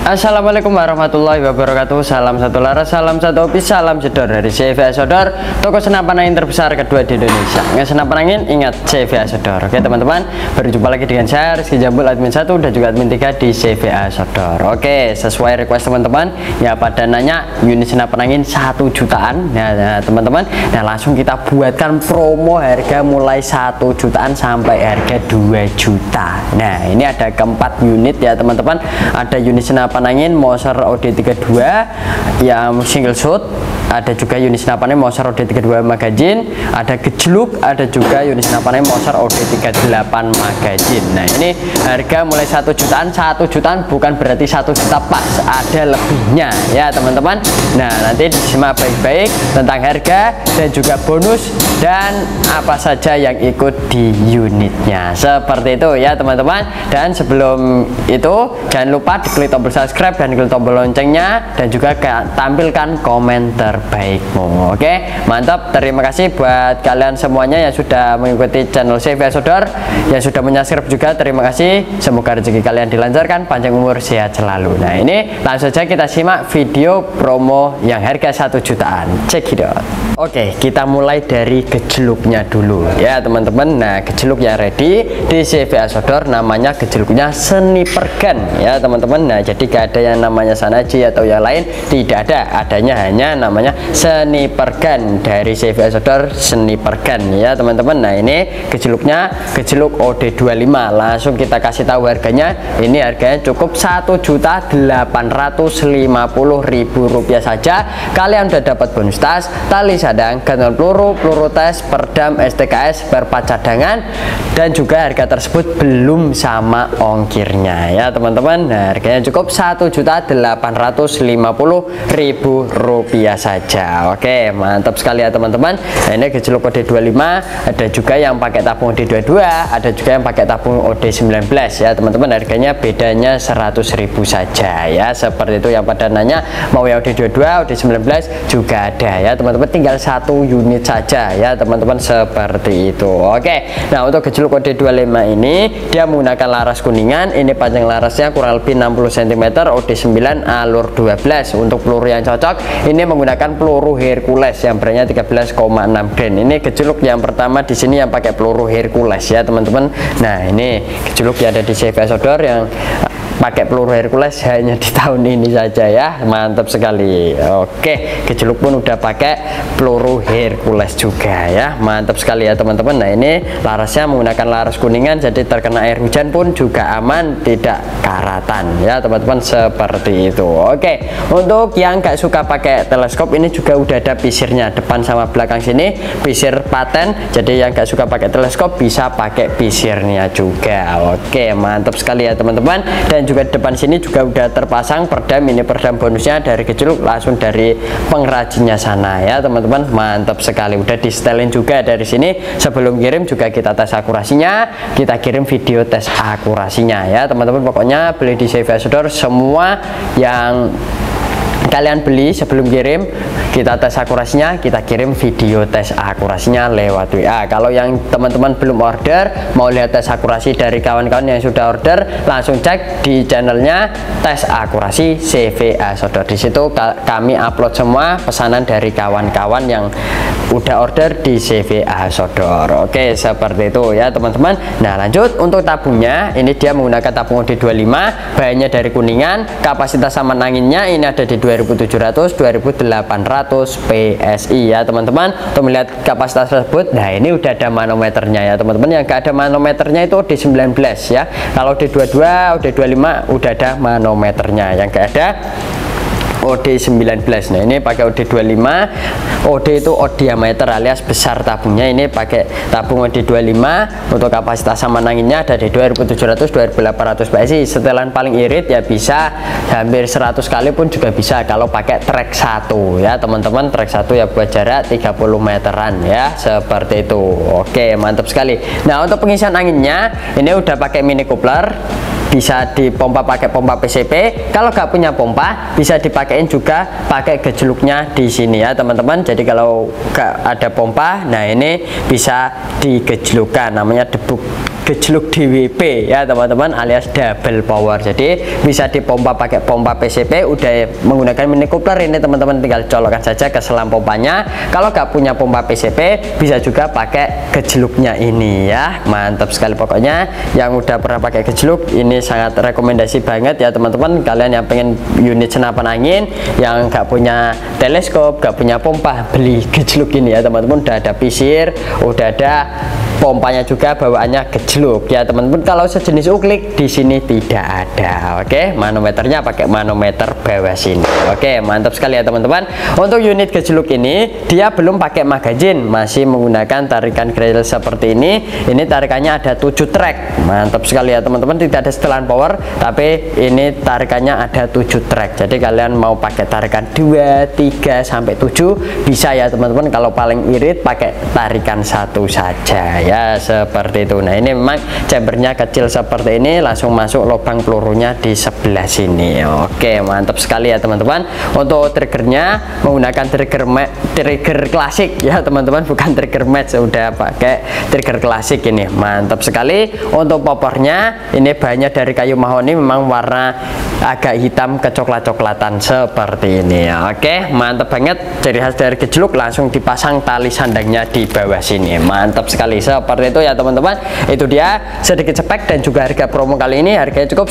Assalamualaikum warahmatullahi wabarakatuh. Salam satu laras, salam satu hobi, salam jedor dari CV Sodor, toko senapan angin terbesar kedua di Indonesia. Nggak senapan angin, ingat CV Sodor. Oke teman-teman, berjumpa lagi dengan saya Rizky Jambul, admin 1 dan juga admin 3 di CV Sodor. Oke, sesuai request teman-teman ya, pada nanya unit senapan angin 1 jutaan ya teman-teman. Nah langsung kita buatkan promo harga mulai 1 jutaan sampai harga 2 juta. Nah ini ada keempat unit ya teman-teman. Ada unit senapan angin Moser OD32 yang single shot, ada juga unit senapan angin Moser OD32 magazine, ada gejluk, ada juga unit senapan angin Moser OD38 magazine. Nah ini harga mulai 1 jutaan. 1 jutaan bukan berarti 1 juta pas, ada lebihnya ya teman-teman. Nah nanti disimak baik-baik tentang harga dan juga bonus dan apa saja yang ikut di unitnya, seperti itu ya teman-teman. Dan sebelum itu jangan lupa diklik tombol subscribe dan klik tombol loncengnya, dan juga tampilkan komen terbaikmu. Oke mantap, terima kasih buat kalian semuanya yang sudah mengikuti channel CV Sodor, yang sudah menyubscribe juga, terima kasih. Semoga rezeki kalian dilancarkan, panjang umur, sehat selalu. Nah ini langsung saja kita simak video promo yang harga 1 jutaan. Check it out. Oke, kita mulai dari gejluknya dulu ya teman-teman. Nah gejluk yang ready di CV Sodor namanya gejluknya sniper gun ya teman-teman. Nah jadi gak ada yang namanya Sanaji atau yang lain, tidak ada, adanya hanya namanya sniper gun dari CV Sodor, sniper gun ya teman-teman. Nah ini gejluknya gejluk OD25, langsung kita kasih tahu harganya. Ini harganya cukup Rp1.850.000 saja. Kalian udah dapat bonus tas, tali sadang, gantungan peluru, peluru tes, perdam, STKS, berpat cadangan, dan juga harga tersebut belum sama ongkirnya ya teman-teman. Nah harganya cukup Rp1.850.000 saja. Oke mantap sekali ya teman-teman. Nah ini gejluk OD25, ada juga yang pakai tabung OD22, ada juga yang pakai tabung OD19 ya teman-teman. Harganya bedanya 100.000 saja ya, seperti itu. Yang pada nanya mau yang OD22, OD19 juga ada ya teman-teman, tinggal 1 unit saja ya teman-teman, seperti itu. Oke nah untuk gejluk OD25 ini dia menggunakan laras kuningan. Ini panjang larasnya kurang lebih 60 cm, OD9 alur 12. Untuk peluru yang cocok ini menggunakan peluru Hercules yang beratnya 13,6 grain. Ini gejluk yang pertama di sini yang pakai peluru Hercules ya teman-teman. Nah ini gejluk yang ada di CV Sodor yang pakai peluru Hercules hanya di tahun ini saja ya, mantap sekali. Oke gejluk pun udah pakai peluru Hercules juga ya, mantap sekali ya teman-teman. Nah ini larasnya menggunakan laras kuningan, jadi terkena air hujan pun juga aman, tidak karatan ya teman-teman, seperti itu. Oke untuk yang gak suka pakai teleskop, ini juga udah ada pisirnya depan sama belakang sini, pisir paten. Jadi yang gak suka pakai teleskop bisa pakai pisirnya juga. Oke mantap sekali ya teman-teman. Dan juga depan sini juga udah terpasang perdam. Ini perdam bonusnya dari gejluk, langsung dari pengrajinnya sana ya teman-teman, mantap sekali. Udah di setelin juga dari sini. Sebelum kirim juga kita tes akurasinya, kita kirim video tes akurasinya ya teman-teman. Pokoknya beli di CV Sodor, semua yang kalian beli sebelum kirim kita tes akurasinya, kita kirim video tes akurasinya lewat WA. Kalau yang teman-teman belum order, mau lihat tes akurasi dari kawan-kawan yang sudah order, langsung cek di channelnya tes akurasi CV Sodor. Di situ kami upload semua pesanan dari kawan-kawan yang udah order di CV Sodor. Oke seperti itu ya teman-teman. Nah lanjut untuk tabungnya, ini dia menggunakan tabung OD25, bahannya dari kuningan. Kapasitas saman anginnya ini ada di 2700 2800 PSI ya teman-teman. Untuk melihat kapasitas tersebut, nah ini udah ada manometernya ya teman-teman. Yang gak ada manometernya itu OD19 ya. Kalau OD22, OD25 udah ada manometernya. Yang gak ada OD19. Nah ini pakai OD25. OD itu odd diameter alias besar tabungnya. Ini pakai tabung OD25. Untuk kapasitas saman anginnya ada di 2700 2800 PSI. Setelan paling irit ya bisa hampir 100 kali pun juga bisa kalau pakai trek 1 ya teman-teman. Trek 1 ya buat jarak 30 meteran ya, seperti itu. Oke mantap sekali. Nah untuk pengisian anginnya ini udah pakai mini coupler bisa dipompa pakai pompa PCP. Kalau nggak punya pompa bisa dipakein juga pakai gejluknya di sini ya teman-teman. Jadi kalau nggak ada pompa, nah ini bisa digejlukkan, namanya gejluk DWP ya teman-teman, alias double power. Jadi bisa dipompa pakai pompa PCP. Udah menggunakan mini coupler ini teman-teman, tinggal colokkan saja ke selang pompanya. Kalau nggak punya pompa PCP bisa juga pakai gejluknya ini ya. Mantap sekali pokoknya. Yang udah pernah pakai gejluk ini sangat rekomendasi banget ya teman-teman. Kalian yang pengen unit senapan angin, yang nggak punya teleskop, nggak punya pompa, beli gejluk ini ya teman-teman. Udah ada pisir, udah ada pompanya juga, bawaannya gejluk ya teman-teman. Kalau sejenis uklik di sini tidak ada. Oke, manometernya pakai manometer bawah sini. Oke, mantap sekali ya teman-teman. Untuk unit gejluk ini dia belum pakai magazin, masih menggunakan tarikan grill seperti ini. Ini tarikannya ada 7 track. Mantap sekali ya teman-teman, tidak ada setelan power, tapi ini tarikannya ada 7 track. Jadi kalian mau pakai tarikan 2, 3 sampai 7 bisa ya teman-teman. Kalau paling irit pakai tarikan 1 saja ya, seperti itu. Nah ini memang chambernya kecil seperti ini, langsung masuk lubang pelurunya di sebelah sini. Oke, mantap sekali ya teman-teman. Untuk triggernya menggunakan trigger klasik ya teman-teman, bukan trigger match, udah pakai trigger klasik ini. Mantap sekali. Untuk poppernya ini bahannya dari kayu mahoni, memang warna agak hitam kecoklat-coklatan seperti ini. Oke, mantap banget. Ciri khas dari gejluk langsung dipasang tali sandangnya di bawah sini. Mantap sekali seperti itu ya teman-teman. Itu dia sedikit spek dan juga harga promo kali ini. Harganya cukup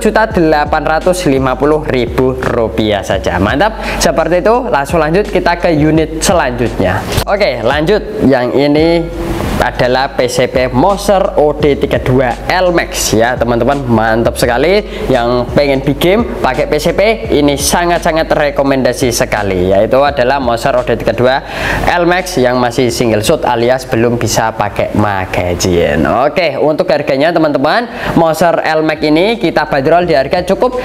Rp1.850.000 saja. Mantap, seperti itu. Langsung lanjut kita ke unit selanjutnya. Oke, lanjut. Yang ini adalah PCP Moser OD32 LMAX ya teman-teman. Mantap sekali. Yang pengen big game pakai PCP ini sangat-sangat rekomendasi sekali, yaitu adalah Moser OD32 LMAX yang masih single shot alias belum bisa pakai magazine. Oke, untuk harganya teman-teman, Moser LMAX ini kita bandrol di harga cukup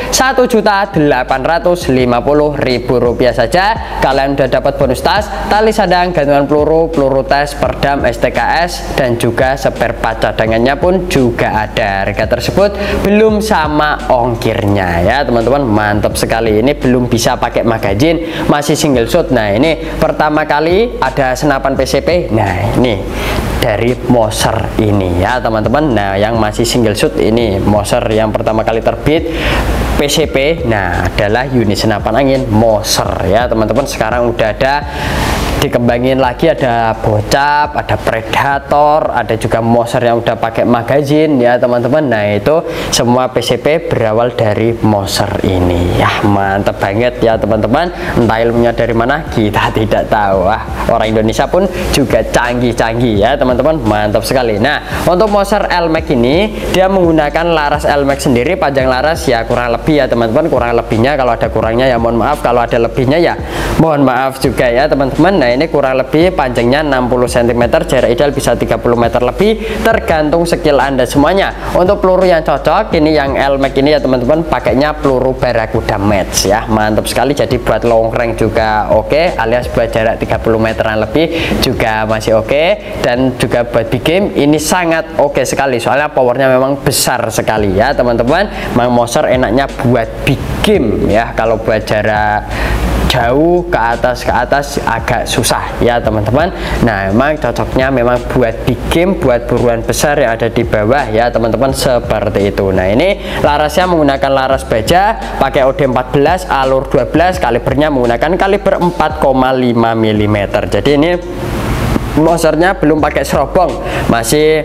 Rp1.850.000 saja. Kalian udah dapat bonus tas, tali sandang, gantungan peluru, peluru tes, perdam, STKS, dan juga spare part cadangannya pun juga ada. Harga tersebut belum sama ongkirnya ya teman-teman. Mantap sekali. Ini belum bisa pakai magazine, masih single shot. Nah ini pertama kali ada senapan PCP. Nah ini dari Moser ini ya teman-teman. Nah yang masih single shot ini Moser yang pertama kali terbit PCP. Nah adalah unit senapan angin Moser ya teman-teman. Sekarang udah ada dikembangin lagi, ada Bocap, ada Predator, ada juga Moser yang udah pakai magazine ya teman-teman. Nah itu semua PCP berawal dari Moser ini ya. Mantap banget ya teman-teman. Entah ilmunya dari mana kita tidak tahu. Orang Indonesia pun juga canggih-canggih ya teman-teman. Mantap sekali. Nah untuk Moser LMAX ini dia menggunakan laras LMAX sendiri. Panjang laras ya kurang lebih ya teman-teman, kurang lebihnya. Kalau ada kurangnya ya mohon maaf, kalau ada lebihnya ya mohon maaf juga ya teman-teman. Nah ini kurang lebih panjangnya 60 cm, jarak ideal bisa 30 meter lebih, tergantung skill Anda semuanya. Untuk peluru yang cocok ini yang LMAX ini ya teman-teman, pakainya peluru Barakuda Match ya. Mantap sekali. Jadi buat long range juga oke, alias buat jarak 30 meteran lebih juga masih oke, dan juga buat big game ini sangat oke sekali, soalnya powernya memang besar sekali ya teman-teman. Mang Moser enaknya buat big game ya. Kalau buat jarak jauh ke atas agak susah ya teman-teman. Nah memang cocoknya memang buat big game, buat buruan besar yang ada di bawah ya teman-teman, seperti itu. Nah ini larasnya menggunakan laras baja, pakai OD14 alur 12, kalibernya menggunakan kaliber 4,5 mm. Jadi ini Mosernya belum pakai serobong, masih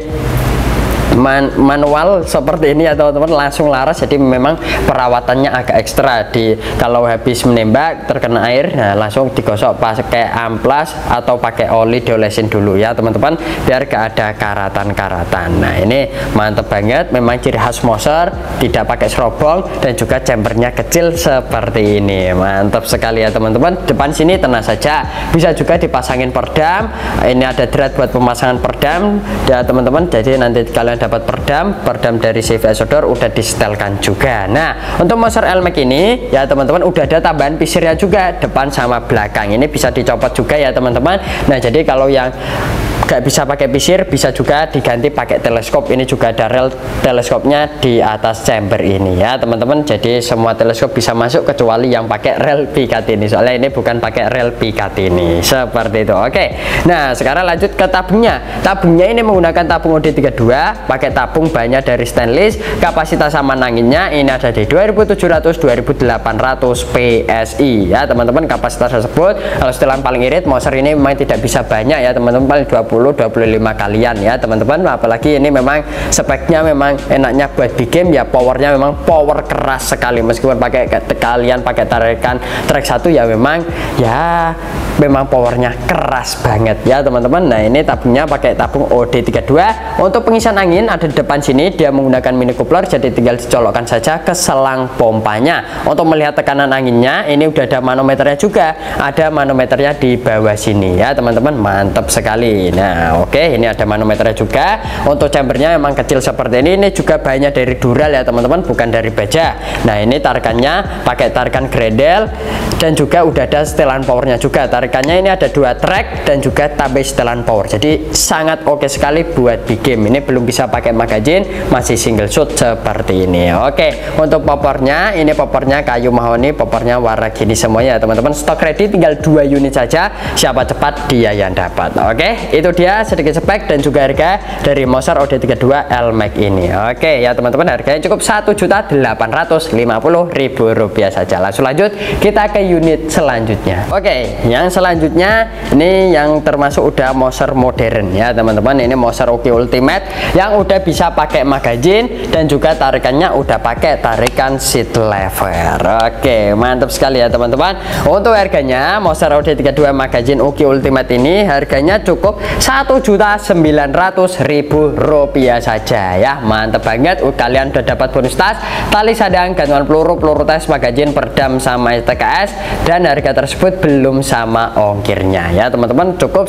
manual seperti ini ya teman-teman, langsung laras. Jadi memang perawatannya agak ekstra. Kalau habis menembak terkena air, nah langsung digosok pakai amplas atau pakai oli, diolesin dulu ya teman-teman, biar gak ada karatan-karatan. Nah ini mantep banget, memang ciri khas Moser, tidak pakai serobong dan juga chambernya kecil seperti ini. Mantap sekali ya teman-teman. Depan sini tenang saja, bisa juga dipasangin perdam. Ini ada drat buat pemasangan perdam ya teman-teman. Jadi nanti kalian dapat perdam dari CVS Outdoor udah disetelkan juga. Nah untuk Moser LMAX ini ya teman-teman udah ada tambahan pisirnya juga, depan sama belakang. Ini bisa dicopot juga ya teman-teman. Nah jadi kalau yang nggak bisa pakai pisir, bisa juga diganti pakai teleskop. Ini juga ada rel teleskopnya di atas chamber ini ya teman-teman. Jadi semua teleskop bisa masuk kecuali yang pakai rel Picatinny, soalnya ini bukan pakai rel Picatinny seperti itu. Oke, nah sekarang lanjut ke tabungnya. Tabungnya ini menggunakan tabung OD32, pakai tabung banyak dari stainless. Kapasitas aman anginnya ini ada di 2700-2800 PSI ya teman-teman. Kapasitas tersebut kalau setelan paling irit Moser ini memang tidak bisa banyak ya teman-teman, paling 20-25 kalian ya teman-teman. Apalagi ini memang speknya memang enaknya buat big game ya, powernya memang power keras sekali. Meskipun pakai kalian pakai tarikan track 1 ya memang powernya keras banget ya teman-teman. Nah ini tabungnya pakai tabung OD32. Untuk pengisian angin ada di depan sini, dia menggunakan mini coupler, jadi tinggal dicolokkan saja ke selang pompanya. Untuk melihat tekanan anginnya ini udah ada manometernya juga, ada manometernya di bawah sini ya teman-teman, mantap sekali. Nah oke, ini ada manometernya juga. Untuk chambernya memang kecil seperti ini juga banyak dari dural ya teman-teman, bukan dari baja. Nah ini tarikannya pakai tarikan Grendel dan juga udah ada setelan powernya juga. Tarikannya ini ada 2 track dan juga tambah setelan power, jadi sangat oke sekali buat big game. Ini belum bisa pakai magazine, masih single shot seperti ini. Oke, untuk poppernya ini poppernya kayu mahoni, poppernya warna gini semuanya ya teman-teman. Stok ready tinggal 2 unit saja, siapa cepat dia yang dapat. Oke, itu dia sedikit spek dan juga harga dari Moser OD32 LMAX ini. Oke ya teman-teman, harganya cukup Rp1.850.000 saja. Langsung lanjut kita ke unit selanjutnya. Oke, yang selanjutnya ini yang termasuk udah Moser modern ya teman-teman. Ini Moser Oke Ultimate yang udah bisa pakai magazine dan juga tarikannya udah pakai tarikan seat lever. Oke, mantap sekali ya teman-teman. Untuk harganya Moser OD32 magazine Oke Ultimate ini harganya cukup Rp1.900.000 saja ya. Mantap banget, kalian udah dapat bonus tas, tali sadang, gantungan peluru, peluru tes, magazine, perdam sama STKS, dan harga tersebut belum sama ongkirnya ya teman-teman, cukup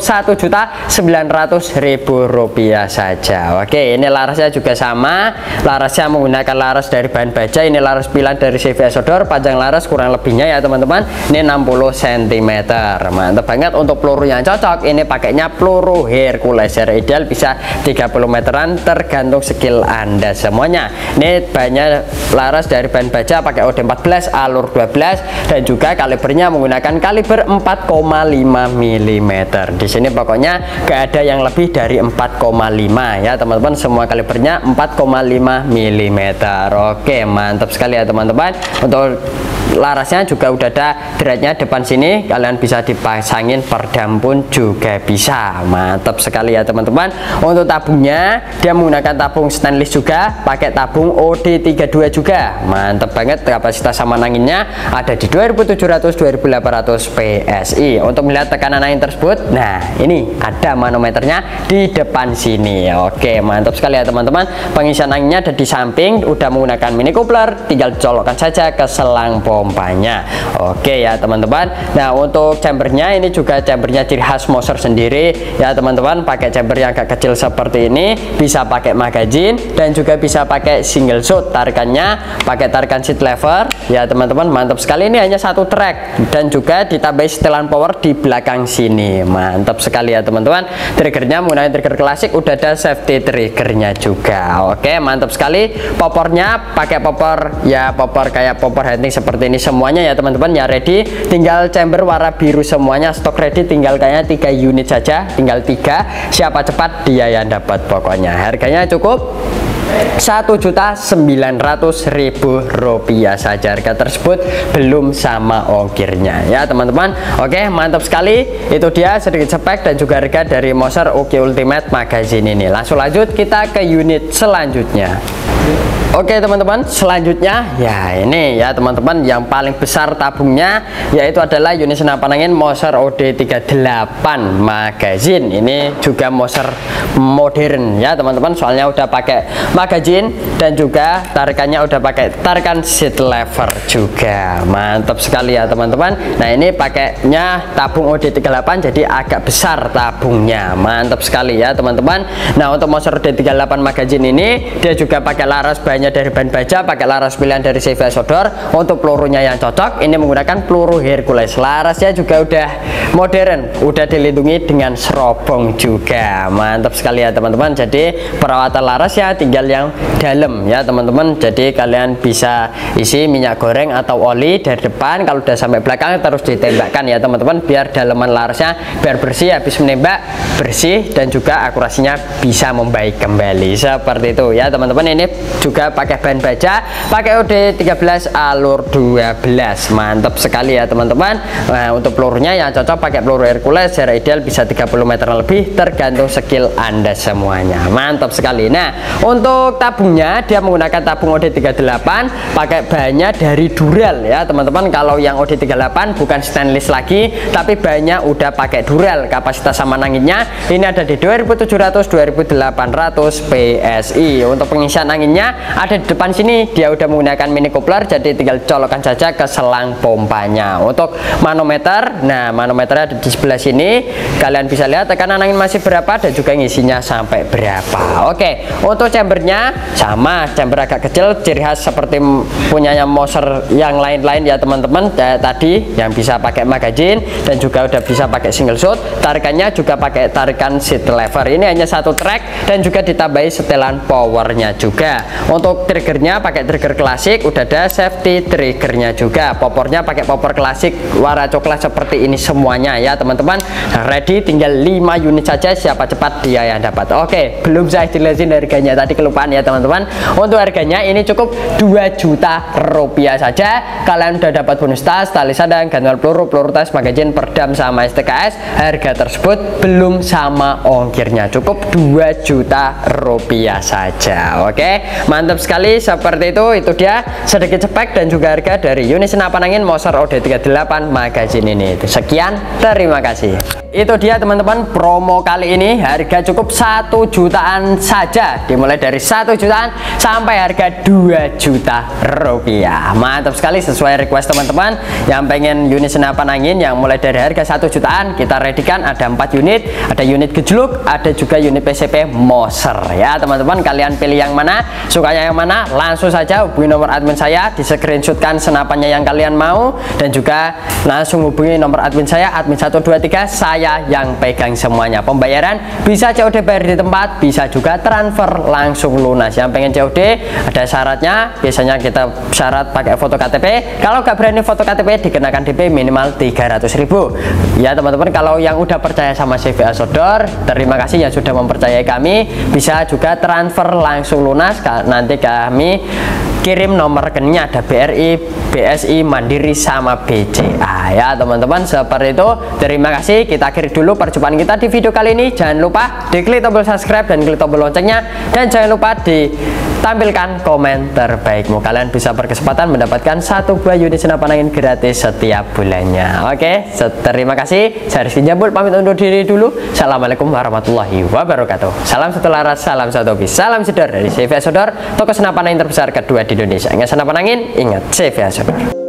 Rp1.900.000 saja. Oke, ini larasnya juga sama, larasnya menggunakan laras dari bahan baja. Ini laras pilar dari CVS Odor, panjang laras kurang lebihnya ya teman-teman ini 60 cm. Mantap banget. Untuk peluru yang cocok ini pakainya peluru Hercules, ideal bisa 30 meteran tergantung skill Anda semuanya. Ini banyak laras dari bahan baja, pakai OD14 alur 12 dan juga kalibernya menggunakan kaliber 4,5 mm. Di sini pokoknya gak ada yang lebih dari 4,5 ya teman-teman, semua kalibernya 4,5 mm. Oke, mantap sekali ya teman-teman. Untuk larasnya juga udah ada dratnya depan sini, kalian bisa dipasangin perdam pun juga bisa. Mantap sekali ya teman-teman. Untuk tabungnya dia menggunakan tabung stainless juga, pakai tabung OD32 juga. Mantap banget, kapasitas aman anginnya ada di 2700-2800 PSI. Untuk melihat tekanan angin tersebut, nah ini ada manometernya di depan sini. Oke, mantap sekali ya teman-teman. Pengisian anginnya ada di samping, udah menggunakan mini coupler, tinggal colokkan saja ke selang pompanya. Oke ya teman-teman. Nah untuk chambernya ini juga chambernya ciri khas Moser sendiri ya teman-teman, pakai chamber yang agak kecil seperti ini, bisa pakai magazine dan juga bisa pakai single shot. Tarikannya pakai tarikan seat lever ya teman-teman, mantap sekali. Ini hanya 1 track dan juga ditambah setelan power di belakang sini. Mantap sekali ya teman-teman. Triggernya menggunakan trigger klasik, udah ada safety triggernya juga. Oke, mantap sekali. Poppernya pakai popper ya, popper kayak popper hunting seperti ini semuanya ya teman-teman ya, ready. Tinggal chamber warna biru semuanya, stok ready tinggal kayaknya 3 unit saja, tinggal 3, siapa cepat dia yang dapat. Pokoknya harganya cukup Rp1.900.000 saja. Harga tersebut belum sama ongkirnya ya teman-teman. Oke, mantap sekali. Itu dia sedikit spek dan juga harga dari Moser Oke Ultimate magazine ini. Langsung lanjut kita ke unit selanjutnya. Oke teman-teman, selanjutnya ya ini ya teman-teman, yang paling besar tabungnya yaitu adalah unit senapan angin Moser OD38 magazine. Ini juga Moser modern ya teman-teman, soalnya udah pakai magazine dan juga tarikannya udah pakai tarikan seat lever juga. Mantap sekali ya teman-teman. Nah ini pakainya tabung OD38, jadi agak besar tabungnya. Mantap sekali ya teman-teman. Nah untuk Moser OD38 magazine ini dia juga pakai laras banyak bahannya dari bahan baja, pakai laras pilihan dari CV Sodor. Untuk pelurunya yang cocok, ini menggunakan peluru Hercules. Larasnya juga udah modern, udah dilindungi dengan serobong juga. Mantap sekali ya teman-teman. Jadi perawatan laras ya tinggal yang dalam ya teman-teman. Jadi kalian bisa isi minyak goreng atau oli dari depan, kalau udah sampai belakang terus ditembakkan ya teman-teman, biar dalaman larasnya biar bersih, habis menembak bersih dan juga akurasinya bisa membaik kembali seperti itu ya teman-teman. Ini juga pakai bahan baja, pakai OD13 alur 12. Mantap sekali ya teman-teman. Nah, untuk pelurunya yang cocok pakai peluru Hercules, jarak ideal bisa 30 meter lebih, tergantung skill Anda semuanya. Mantap sekali. Nah, untuk tabungnya dia menggunakan tabung OD38, pakai bahannya dari Dural ya teman-teman. Kalau yang OD38 bukan stainless lagi, tapi bahannya udah pakai Dural. Kapasitas sama anginnya ini ada di 2700 2800 PSI. Untuk pengisian anginnya ada di depan sini, dia udah menggunakan mini coupler, jadi tinggal colokkan saja ke selang pompanya. Untuk manometer, nah manometernya ada di sebelah sini, kalian bisa lihat tekanan angin masih berapa dan juga ngisinya sampai berapa. Oke, untuk chambernya sama, chamber agak kecil, ciri khas seperti punyanya Moser yang lain-lain ya teman-teman. Tadi yang bisa pakai magazine dan juga udah bisa pakai single shot. Tarikannya juga pakai tarikan seat lever, ini hanya satu track dan juga ditambahi setelan powernya juga. Untuk triggernya pakai trigger klasik, udah ada safety triggernya juga. Popornya pakai popor klasik warna coklat seperti ini semuanya ya teman-teman. Ready, tinggal 5 unit saja, siapa cepat dia yang dapat. Oke, belum saya jelasin harganya, tadi kelupaan ya teman-teman. Untuk harganya ini cukup 2 juta rupiah saja, kalian udah dapat bonus tas, tali sadang, gantungan peluru, peluru tas, magazine, perdam sama STKS. Harga tersebut belum sama ongkirnya, cukup 2 juta rupiah saja. Oke, mantap sekali seperti itu. Itu dia sedikit spek dan juga harga dari unit senapan angin Moser OD38 magazine ini. Sekian, terima kasih. Itu dia teman-teman promo kali ini, harga cukup 1 jutaan saja, dimulai dari 1 jutaan sampai harga 2 juta rupiah. Mantap sekali, sesuai request teman-teman yang pengen unit senapan angin yang mulai dari harga 1 jutaan. Kita readykan ada 4 unit, ada unit gejluk, ada juga unit PCP Moser ya teman-teman. Kalian pilih yang mana, sukanya yang mana, langsung saja hubungi nomor admin saya, di screenshotkan senapannya yang kalian mau, dan juga langsung hubungi nomor admin saya, admin 123, saya yang pegang semuanya. Pembayaran bisa COD bayar di tempat, bisa juga transfer langsung lunas. Yang pengen COD ada syaratnya, biasanya kita syarat pakai foto KTP. Kalau nggak berani foto KTP, dikenakan DP minimal 300.000 ya teman-teman. Kalau yang udah percaya sama CVA Sodor, terima kasih yang sudah mempercayai kami. Bisa juga transfer langsung lunas, nanti kami kirim nomor rekeningnya, ada BRI, BSI, Mandiri sama BCA ya teman-teman. Seperti itu, terima kasih. Kita akhiri dulu perjumpaan kita di video kali ini. Jangan lupa diklik tombol subscribe dan klik tombol loncengnya, dan jangan lupa ditampilkan komen terbaikmu. Kalian bisa berkesempatan mendapatkan 1 buah unit senapan angin gratis setiap bulannya. Oke, terima kasih. Saya Rizky Jambul pamit undur diri dulu. Assalamualaikum warahmatullahi wabarakatuh. Salam satu laras, salam satu hobi, salam Sodor dari CVA Sodor, toko senapan angin terbesar kedua di Indonesia. Ingat senapan angin, ingat CVA Sodor.